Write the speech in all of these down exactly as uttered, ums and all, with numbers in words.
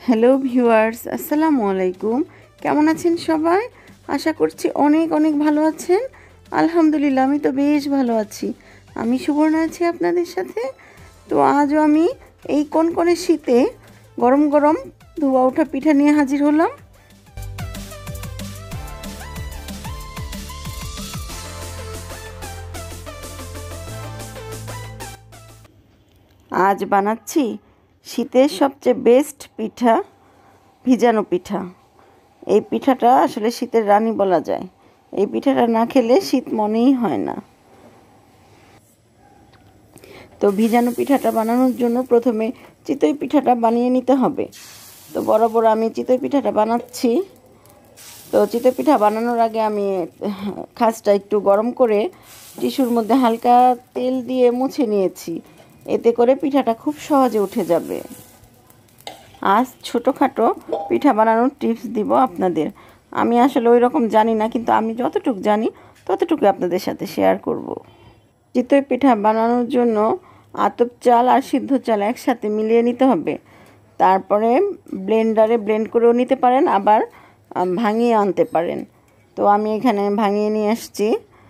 Hello viewers, আসসালামু আলাইকুম। কেমন আছেন সবাই? আশা করছি অনেক অনেক ভালো আছেন। আলহামদুলিল্লাহ, আমি তো বেশ ভালো আছি। আমি সুবর্ণা আছি আপনাদের সাথে। তো আজও আমি এই কনকনে শীতে গরম গরম ধোয়া ওঠা পিঠা নিয়ে হাজির হলাম। আজ বানাচ্ছি শীতের সবচেয়ে বেস্ট পিঠা, ভিজানো পিঠা। এই পিঠাটা আসলে শীতের রানী বলা যায়। এই পিঠাটা না খেলে শীত মনেই হয় না। তো ভিজানো পিঠাটা বানানোর জন্য প্রথমে চিতই পিঠাটা বানিয়ে নিতে হবে। তো বরাবর আমি চিতই পিঠাটা বানাচ্ছি। তো চিতই পিঠা বানানোর আগে আমি খাসটা একটু গরম করে টিস্যুর মধ্যে হালকা তেল দিয়ে মুছে নিয়েছি। এতে করে পিঠাটা খুব সহজে উঠে যাবে। আজ ছোটোখাটো পিঠা বানানোর টিপস দিব আপনাদের। আমি আসলে ওই রকম জানি না, কিন্তু আমি যতটুকু জানি ততটুকু আপনাদের সাথে শেয়ার করব। চিতই পিঠা বানানোর জন্য আতপ চাল আর সিদ্ধ চাল একসাথে মিলিয়ে নিতে হবে। তারপরে ব্লেন্ডারে ব্লেন্ড করেও নিতে পারেন, আবার ভাঙিয়ে আনতে পারেন। তো আমি এখানে ভাঙিয়ে নিয়ে আসছি।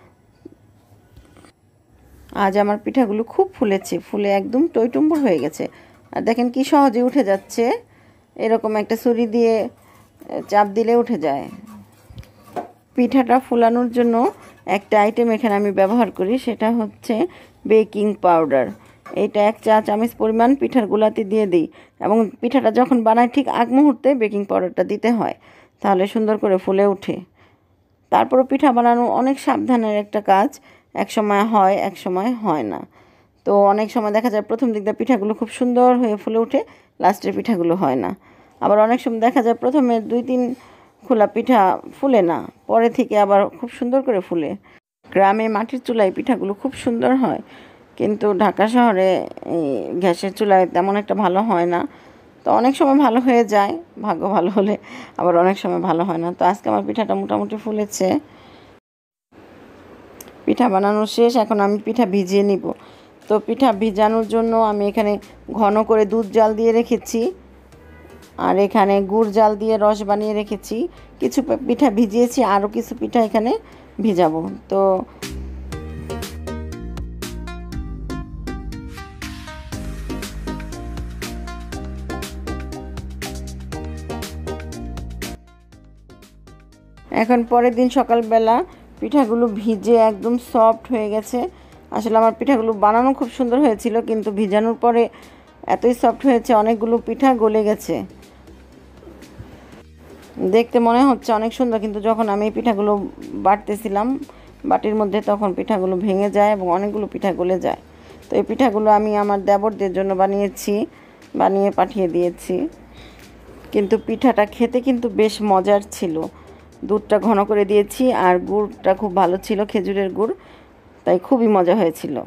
আজ আমার পিঠাগুলো খুব ফুলেছে, ফুলে একদম টইটুম্বুর হয়ে গেছে। আর দেখেন কি সহজে উঠে যাচ্ছে। এরকম একটা ছুরি দিয়ে চাপ দিলে উঠে যায়। পিঠাটা ফুলানোর জন্য একটা আইটেম এখানে আমি ব্যবহার করি, সেটা হচ্ছে বেকিং পাউডার। এইটা এক চা চামচ পরিমাণ পিঠার গুলাতে দিয়ে দিই, এবং পিঠাটা যখন বানাই ঠিক আগ মুহূর্তে বেকিং পাউডারটা দিতে হয়, তাহলে সুন্দর করে ফুলে ওঠে। তারপরও পিঠা বানানো অনেক সাবধানের একটা কাজ। এক সময় হয়, এক সময় হয় না। তো অনেক সময় দেখা যায় প্রথম দিক দিয়ে পিঠাগুলো খুব সুন্দর হয়ে ফুলে ওঠে, লাস্টের পিঠাগুলো হয় না। আবার অনেক সময় দেখা যায় প্রথমে দুই তিন খোলা পিঠা ফুলে না, পরে থেকে আবার খুব সুন্দর করে ফুলে। গ্রামে মাটির চুলায় পিঠাগুলো খুব সুন্দর হয়, কিন্তু ঢাকা শহরে গ্যাসের চুলায় তেমন একটা ভালো হয় না। তো অনেক সময় ভালো হয়ে যায়, ভাগ্য ভালো হলে, আবার অনেক সময় ভালো হয় না। তো আজকে আমার পিঠাটা মোটামুটি ফুলেছে। পিঠা বানানো শেষ, এখন আমি পিঠা ভিজিয়ে নিব। তো পিঠা ভিজানোর জন্য আমি এখানে ঘন করে দুধ জাল দিয়ে রেখেছি, আর এখানে গুড় জাল দিয়ে রস বানিয়ে রেখেছি। কিছু পিঠা ভিজিয়েছি, আরও কিছু পিঠা এখানে ভিজাবো। তো এখন পরের দিন সকালবেলা পিঠাগুলো ভিজে একদম সফট হয়ে গেছে। আসলে আমার পিঠাগুলো বানানো খুব সুন্দর হয়েছিল, কিন্তু ভিজানোর পরে এতই সফট হয়েছে, অনেকগুলো পিঠা গলে গেছে। দেখতে মনে হচ্ছে অনেক সুন্দর, কিন্তু যখন আমি পিঠাগুলো বাটতেছিলাম বাটির মধ্যে, তখন পিঠাগুলো ভেঙে যায় এবং অনেকগুলো পিঠা গলে যায়। তো এই পিঠাগুলো আমি আমার দেবরদের জন্য বানিয়েছি, বানিয়ে পাঠিয়ে দিয়েছি। কিন্তু পিঠাটা খেতে কিন্তু বেশ মজার ছিল। দুধটা ঘন করে দিয়েছি, আর গুড়টা খুব ভালো ছিল, খেজুরের গুড়, তাই খুবই মজা হয়েছিল।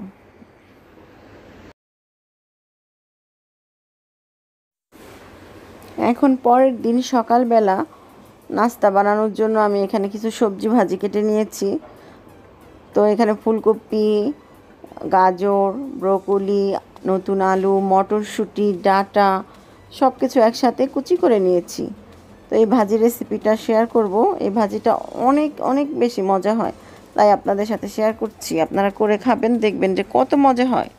এখন পরের দিন সকালবেলা নাস্তা বানানোর জন্য আমি এখানে কিছু সবজি ভাজি কেটে নিয়েছি। তো এখানে ফুলকপি, গাজর, ব্রকলি, নতুন আলু, মটরশুঁটি, ডাঁটা সব কিছু একসাথে কুচি করে নিয়েছি। তো এই ভাজি রেসিপিটা শেয়ার করব। এই ভাজিটা অনেক অনেক বেশি মজা হয়, তাই আপনাদের সাথে শেয়ার করছি। আপনারা করে খাবেন, দেখবেন যে কত মজা হয়।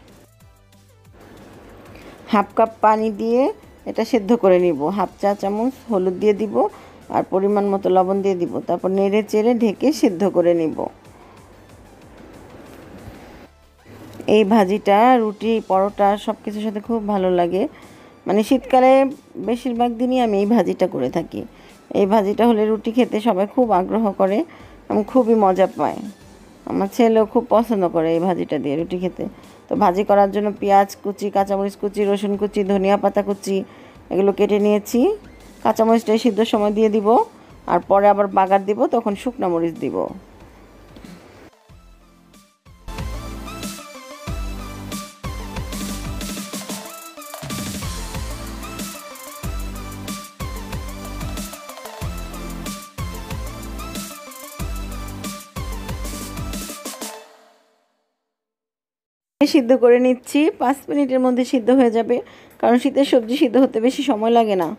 হাফ কাপ পানি দিয়ে এটা সেদ্ধ করে নিব। হাফ চা চামচ হলুদ দিয়ে দিব, আর পরিমাণ মতো লবণ দিয়ে দিব। তারপর নেড়ে চেড়ে ঢেকে সেদ্ধ করে নিব। এই ভাজিটা রুটি, পরোটা সব কিছুর সাথে খুব ভালো লাগে। মানে শীতকালে বেশিরভাগ দিনই আমি এই ভাজিটা করে থাকি। এই ভাজিটা হলে রুটি খেতে সবাই খুব আগ্রহ করে এবং খুবই মজা পায়। আমার ছেলেও খুব পছন্দ করে এই ভাজিটা দিয়ে রুটি খেতে। তো ভাজি করার জন্য পেঁয়াজ কুচি, কাঁচামরিচ কুচি, রসুন কুচি, ধনিয়া পাতা কুচি এগুলো কেটে নিয়েছি। কাঁচামরিচটা সিদ্ধ সময় দিয়ে দিব, আর পরে আবার বাগার দিব, তখন শুকনো মরিচ দিব। সিদ্ধ করে নিচ্ছি, পাঁচ মিনিটের মধ্যে সিদ্ধ হয়ে যাবে। কারণ শীতের সবজি সিদ্ধ হতে বেশি সময় লাগে না।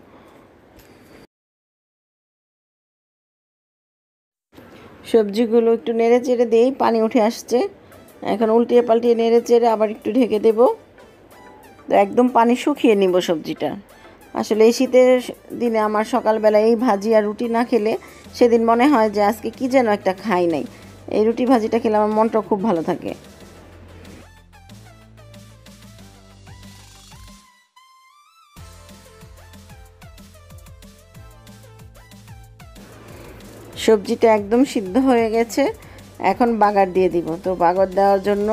সবজিগুলো একটু নেড়ে চেড়ে দিয়েই পানি উঠে আসছে। এখন উল্টিয়ে পাল্টিয়ে নেড়ে চেড়ে আবার একটু ঢেকে দেব। তো একদম পানি শুকিয়ে নিব সবজিটা। আসলে এই শীতের দিনে আমার সকালবেলা এই ভাজি আর রুটি না খেলে সেদিন মনে হয় যে আজকে কি যেন একটা খাই নাই। এই রুটি ভাজিটা খেলে আমার মনটা খুব ভালো থাকে। সবজিটা একদম সিদ্ধ হয়ে গেছে, এখন বাগার দিয়ে দিব। তো বাগার দেওয়ার জন্য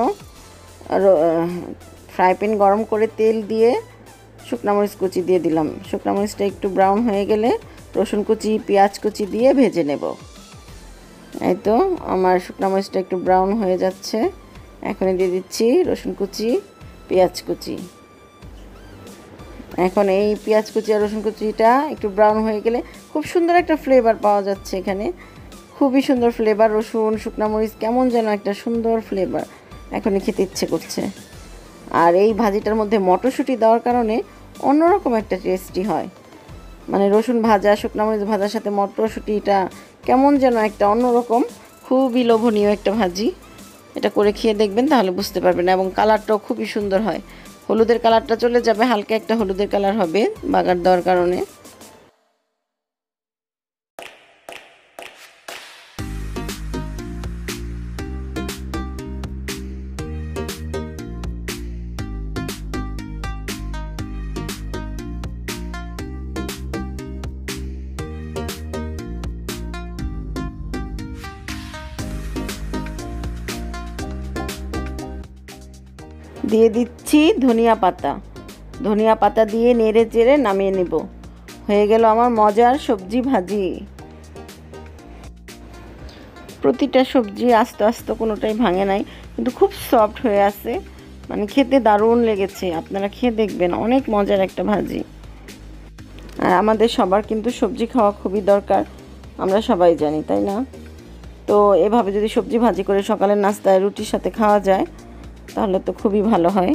ফ্রাই প্যান গরম করে তেল দিয়ে শুকনো মরিচ কুচি দিয়ে দিলাম। শুকনো মরিচটা একটু ব্রাউন হয়ে গেলে রসুন কুচি পেঁয়াজ কুচি দিয়ে ভেজে নেব। এই তো আমার শুকনো মরিচটা একটু ব্রাউন হয়ে যাচ্ছে, এখনই দিয়ে দিচ্ছি রসুন কুচি পেঁয়াজ কুচি। এখন এই পেঁয়াজ কুচি আর রসুন কুচিটা একটু ব্রাউন হয়ে গেলে খুব সুন্দর একটা ফ্লেভার পাওয়া যাচ্ছে এখানে, খুবই সুন্দর ফ্লেভার। রসুন শুকনো মরিচ কেমন যেন একটা সুন্দর ফ্লেভার, এখনই খেতে ইচ্ছে করছে। আর এই ভাজিটার মধ্যে মটরশুঁটি দেওয়ার কারণে অন্যরকম একটা টেস্টি হয়। মানে রসুন ভাজা শুকনো মরিচ ভাজার সাথে মটরশুঁটিটা কেমন যেন একটা অন্যরকম, খুবই লোভনীয় একটা ভাজি। এটা করে খেয়ে দেখবেন, তাহলে বুঝতে পারবেন। এবং কালারটাও খুবই সুন্দর হয়, হলুদের কালারটা চলে যাবে, হালকা একটা হলুদের কালার হবে বাগার দেওয়ার কারণে। দিয়ে দিচ্ছি ধনিয়া পাতা। ধনিয়া পাতা দিয়ে নেড়ে চেড়ে নামিয়ে নেব। হয়ে গেল আমার মজার সবজি ভাজি। প্রতিটা সবজি আস্তে আস্তে কোনোটাই ভাঙে নাই, কিন্তু খুব সফট হয়ে আছে, মানে খেতে দারুণ লেগেছে। আপনারা খেয়ে দেখবেন, অনেক মজার একটা ভাজি। আর আমাদের সবার কিন্তু সবজি খাওয়া খুবই দরকার, আমরা সবাই জানি, তাই না? তো এভাবে যদি সবজি ভাজি করে সকালের নাস্তায় রুটির সাথে খাওয়া যায় তাহলে তো খুবই ভালো হয়।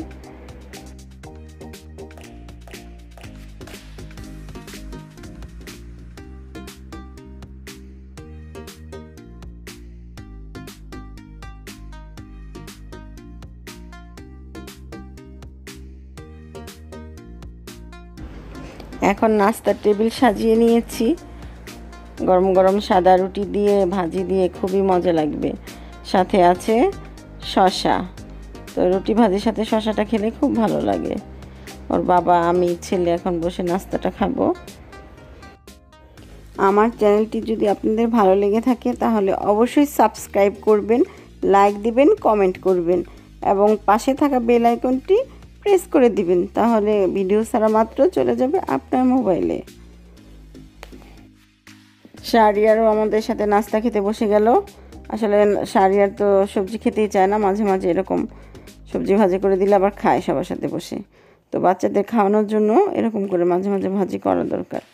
এখন নাস্তার টেবিল সাজিয়ে নিয়েছি, গরম গরম সাদা রুটি দিয়ে ভাজি দিয়ে খুবই মজা লাগবে। সাথে আছে শসা। তো রুটি ভাজির সাথে শসাটা খেলে খুব ভালো লাগে। ওর বাবা আমি ছেলে এখন বসে নাস্তাটা খাবো। আমার চ্যানেলটি যদি আপনাদের ভালো লেগে থাকে তাহলে অবশ্যই সাবস্ক্রাইব করবেন, লাইক দিবেন, কমেন্ট করবেন এবং পাশে থাকা বেল আইকনটি প্রেস করে দিবেন, তাহলে ভিডিও ছাড়া মাত্র চলে যাবে আপনার মোবাইলে। শাহরিয়ারও আমাদের সাথে নাস্তা খেতে বসে গেল। আসলে শাহরিয়ার তো সবজি খেতেই চায় না, মাঝে মাঝে এরকম সবজি ভাজি করে দিলে আবার খায় সবার সাথে বসে। তো বাচ্চাদের খাওয়ানোর জন্য এরকম করে মাঝে মাঝে ভাজি করা দরকার।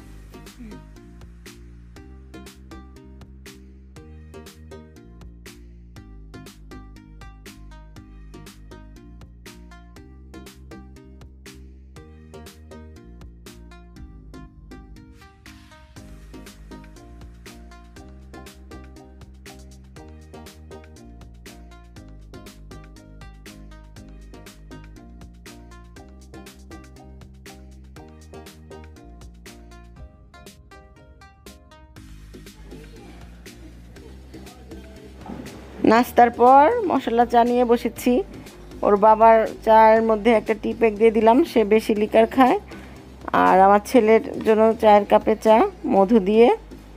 নাস্তার পর মশলা চা নিয়ে বসেছি। ওর বাবার চায়ের মধ্যে একটা টি প্যাক দিয়ে দিলাম, সে বেশি লিকার খায়। আর আমার ছেলের জন্য চায়ের কাপে চা মধু দিয়ে।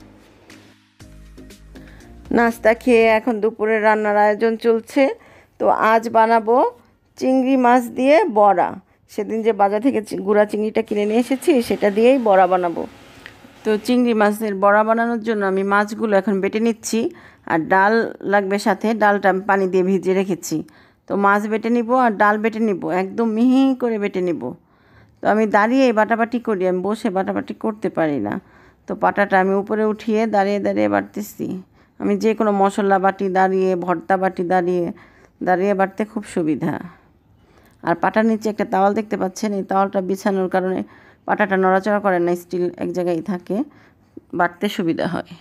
নাস্তা খেয়ে এখন দুপুরের রান্নার আয়োজন চলছে। তো আজ বানাবো চিংড়ি মাছ দিয়ে বড়া। সেদিন যে বাজার থেকে গুঁড়া চিংড়িটা কিনে নিয়ে এসেছি সেটা দিয়েই বড়া বানাবো। তো চিংড়ি মাছের বড়া বানানোর জন্য আমি মাছগুলো এখন বেটে নিচ্ছি। আর ডাল লাগবে সাথে, ডালটা আমি পানি দিয়ে ভিজিয়ে রেখেছি। তো মাছ বেটে নিব আর ডাল বেটে নিব, একদম মিহি করে বেটে নিব। তো আমি দাঁড়িয়ে বাটাবাটি করি, আমি বসে বাটাবাটি করতে পারি না। তো পাটাটা আমি উপরে উঠিয়ে দাঁড়িয়ে দাঁড়িয়ে বাটতেছি। আমি যে কোনো মশলা বাটি দাঁড়িয়ে, ভর্তা বাটি দাঁড়িয়ে, দাঁড়িয়ে বাটতে খুব সুবিধা। আর পাটার নিচে একটা তাওয়াল দেখতে পাচ্ছেন, এই তাওয়ালটা বিছানোর কারণে পাটাটা নড়াচড়া করে না, স্টিল এক জায়গায় থাকে, বাটতে সুবিধা হয়।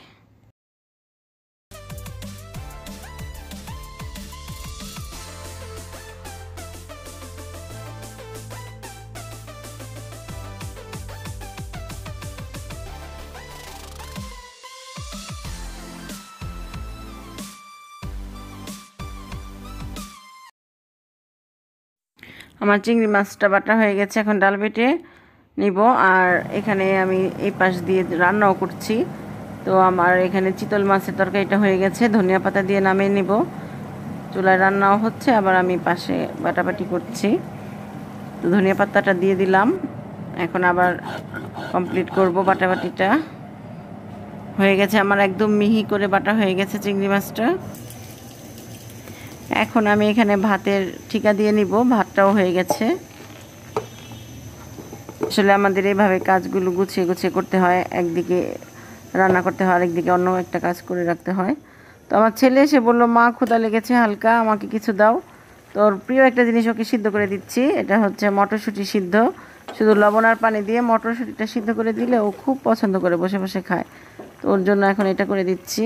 আমার চিংড়ি মাছটা বাটা হয়ে গেছে, এখন ডাল বেটে নিব। আর এখানে আমি এই পাশ দিয়ে রান্নাও করছি। তো আমার এখানে চিতল মাছের তরকারিটা হয়ে গেছে, ধনিয়া পাতা দিয়ে নামিয়ে নিব। চুলায় রান্নাও হচ্ছে, আবার আমি পাশে বাটাবাটি করছি। তো ধনিয়া পাতাটা দিয়ে দিলাম, এখন আবার কমপ্লিট করব বাটাবাটিটা। হয়ে গেছে আমার, একদম মিহি করে বাটা হয়ে গেছে চিংড়ি মাছটা। এখন আমি এখানে ভাতের ঠিকা দিয়ে নিব, ভাতটাও হয়ে গেছে। আসলে আমাদের এইভাবে কাজগুলো গুছিয়ে গুছিয়ে করতে হয়, একদিকে রান্না করতে হয়, আরেকদিকে অন্য একটা কাজ করে রাখতে হয়। তো আমার ছেলে এসে বলল, মা ক্ষুধা লেগেছে হালকা, আমাকে কিছু দাও। তো ওর প্রিয় একটা জিনিস ওকে সিদ্ধ করে দিচ্ছি, এটা হচ্ছে মটরশুঁটি সিদ্ধ। শুধু লবণ আর পানি দিয়ে মটরশুঁটিটা সিদ্ধ করে দিলে ও খুব পছন্দ করে, বসে বসে খায়। তো ওর জন্য এখন এটা করে দিচ্ছি।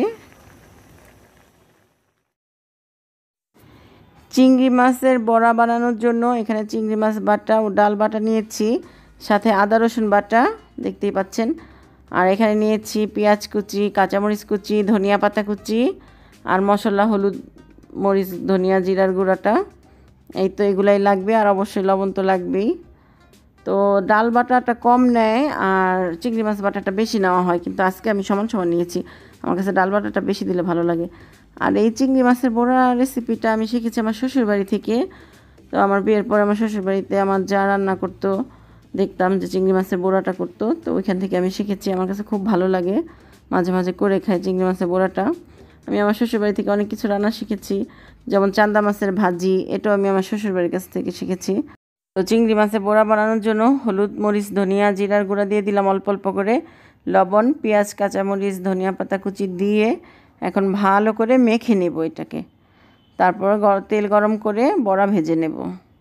চিংড়ি মাছের বড়া বানানোর জন্য এখানে চিংড়ি মাছ বাটা ও ডাল বাটা নিয়েছি, সাথে আদা রসুন বাটা দেখতেই পাচ্ছেন। আর এখানে নিয়েছি পেঁয়াজ কুচি, কাঁচামরিচ কুচি, ধনিয়া পাতা কুচি, আর মশলা হলুদ মরিচ ধনিয়া জিরার গুঁড়াটা। এই তো এগুলাই লাগবে, আর অবশ্যই লবণ তো লাগবেই। তো ডাল বাটাটা কম নেয় আর চিংড়ি মাছ বাটাটা বেশি নেওয়া হয়, কিন্তু আজকে আমি সমান সমান নিয়েছি, আমার কাছে ডাল বাটাটা বেশি দিলে ভালো লাগে। আর এই চিংড়ি মাছের বড়া রেসিপিটা আমি শিখেছি আমার শ্বশুরবাড়ি থেকে। তো আমার বিয়ের পরে আমার শ্বশুরবাড়িতে আমার যা রান্না করতো, দেখতাম যে চিংড়ি মাছের বড়াটা করতো, তো ওইখান থেকে আমি শিখেছি। আমার কাছে খুব ভালো লাগে, মাঝে মাঝে করে খাই চিংড়ি মাছের বড়াটা। আমি আমার শ্বশুরবাড়ি থেকে অনেক কিছু রান্না শিখেছি, যেমন চান্দা মাছের ভাজি, এটাও আমি আমার শ্বশুরবাড়ির কাছ থেকে শিখেছি। তো চিংড়ি মাছের বড়া বানানোর জন্য হলুদ মরিচ ধনিয়া জিরার গুঁড়া দিয়ে দিলাম অল্প অল্প করে, লবণ পেঁয়াজ কাঁচামরিচ ধনিয়া পাতা কুচি দিয়ে এখন ভালো করে মেখে নেব এটাকে। তারপর তেল গরম করে বড়া ভেজে নেব।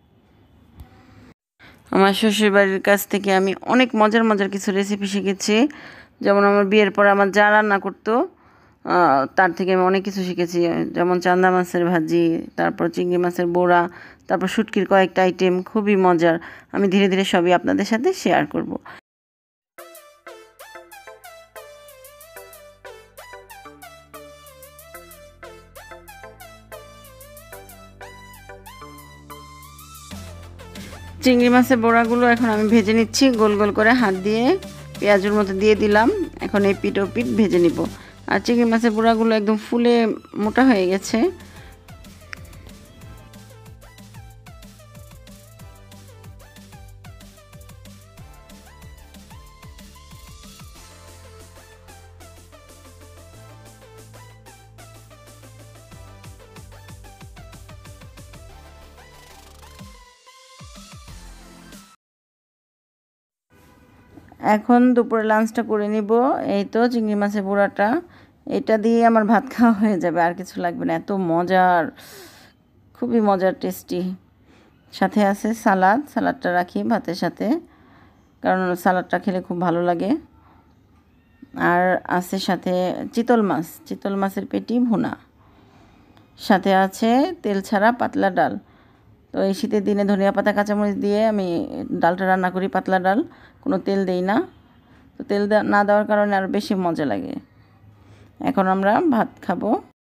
আমার শ্বশুরবাড়ির কাছ থেকে আমি অনেক মজার মজার কিছু রেসিপি শিখেছি, যেমন আমার বিয়ের পর আমার যা রান্না করতো তার থেকে আমি অনেক কিছু শিখেছি, যেমন চান্দা মাছের ভাজি, তারপর চিংড়ি মাছের বড়া, তারপর শুটকির কয়েকটা আইটেম, খুবই মজার। আমি ধীরে ধীরে সবই আপনাদের সাথে শেয়ার করব। চিংড়ি মাছের বড়াগুলো এখন আমি ভেজে নিচ্ছি গোল গোল করে, হাত দিয়ে পেঁয়াজের মতো দিয়ে দিলাম। এখন এই পিঠ ও পিঠ ভেজে নিব। আর চিংড়ি মাছের বড়াগুলো একদম ফুলে মোটা হয়ে গেছে। এখন দুপুরে লাঞ্চটা করে নিব। এই তো চিংড়ি মাছের বড়াটা, এটা দিয়ে আমার ভাত খাওয়া হয়ে যাবে, আর কিছু লাগবে না। এত মজার, খুবই মজার, টেস্টি। সাথে আছে সালাদ, সালাদটা রাখি ভাতের সাথে, কারণ সালাদটা খেলে খুব ভালো লাগে। আর আছে সাথে চিতল মাছ, চিতল মাছের পেটি ভুনা, সাথে আছে তেল ছাড়া পাতলা ডাল। তো এই শীতের দিনে ধনিয়া পাতা কাঁচামরিচ দিয়ে আমি ডালটা রান্না করি, পাতলা ডাল, কোনো তেল দেই না। তো তেল না দেওয়ার কারণে আরও বেশি মজা লাগে। এখন আমরা ভাত খাবো।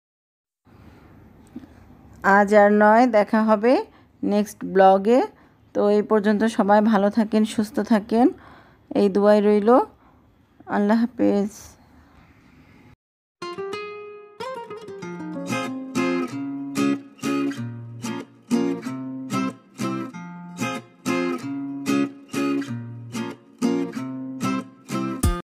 আজ আর নয়, দেখা হবে নেক্সট ব্লগে। তো এই পর্যন্ত সবাই ভালো থাকেন, সুস্থ থাকেন, এই দুয়াই রইল। আল্লাহ হাফেজ।